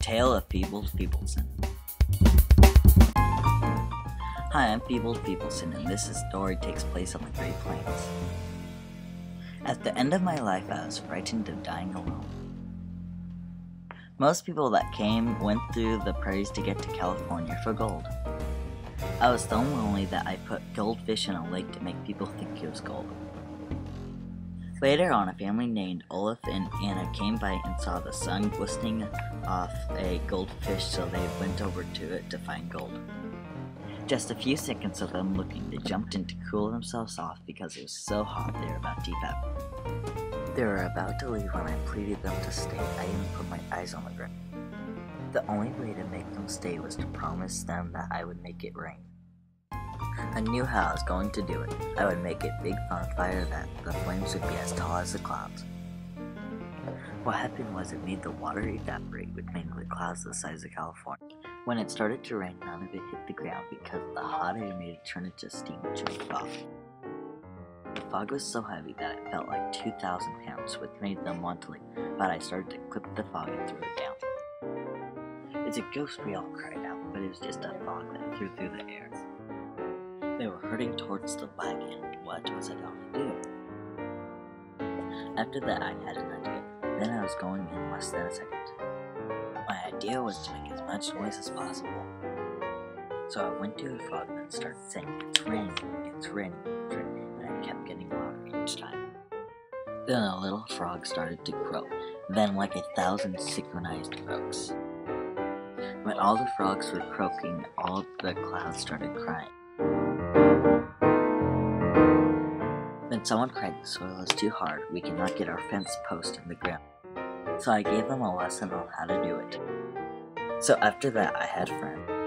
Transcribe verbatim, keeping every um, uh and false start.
Tale of Febold Feboldson. Hi, I'm Febold Feboldson, and this story takes place on the Great Plains. At the end of my life, I was frightened of dying alone. Most people that came went through the prairies to get to California for gold. I was so lonely that I put goldfish in a lake to make people think it was gold. Later on, a family named Olaf and Anna came by and saw the sun glistening off a goldfish, so they went over to it to find gold. Just a few seconds of them looking, they jumped in to cool themselves off because it was so hot they were about to evaporate. They were about to leave when I pleaded them to stay. I even put my eyes on the ground. The only way to make them stay was to promise them that I would make it rain. I knew how I was going to do it. I would make it big bonfire that the flames would be as tall as the clouds. What happened was it made the water evaporate, which made the clouds the size of California. When it started to rain, none of it hit the ground because the hot air made it turn into steam, which made fog. The fog was so heavy that it felt like two thousand pounds, which made them want to leave, but I started to clip the fog and threw it down. It's a ghost, we all cried out, but it was just a fog that flew through the air. They were hurrying towards the wagon. What was I going to do? After that, I had an idea. Then I was going in less than a second. My idea was to make as much noise as possible. So I went to a frog and started saying, "It's raining, it's raining, it's raining," and I kept getting louder each time. Then a little frog started to croak, then like a thousand synchronized croaks. When all the frogs were croaking, all the clouds started crying. Then someone cried, "The soil is too hard, we cannot get our fence post in the ground." So I gave them a lesson on how to do it. So after that, I had friends.